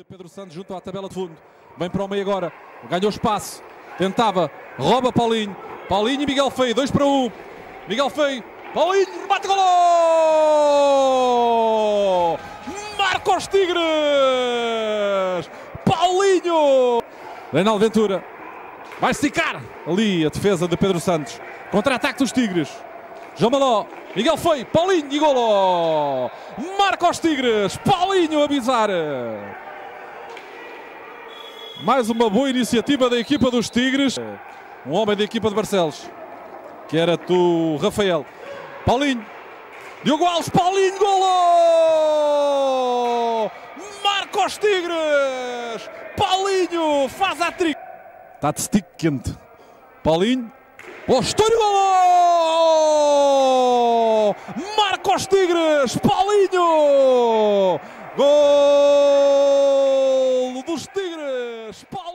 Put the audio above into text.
Pedro Santos junto à tabela de fundo. Vem para o meio agora. Ganhou espaço. Tentava. Rouba Paulinho. Paulinho e Miguel Feio. 2 para 1. Miguel Feio. Paulinho. Bate golo! Marca os Tigres! Paulinho! Reinaldo Ventura. Vai esticar. Ali a defesa de Pedro Santos. Contra-ataque dos Tigres. João Maló. Miguel Feio. Paulinho e golo! Marca os Tigres. Paulinho a bizar. Mais uma boa iniciativa da equipa dos Tigres. Um homem da equipa de Barcelos, que era do Rafael. Paulinho. Diogo Alves. Paulinho. Golo! Marca os Tigres! Paulinho faz a trick. Está de stick quente. Paulinho. Postório. Golo! Marca os Tigres! Paulinho! Gol dos Tigres!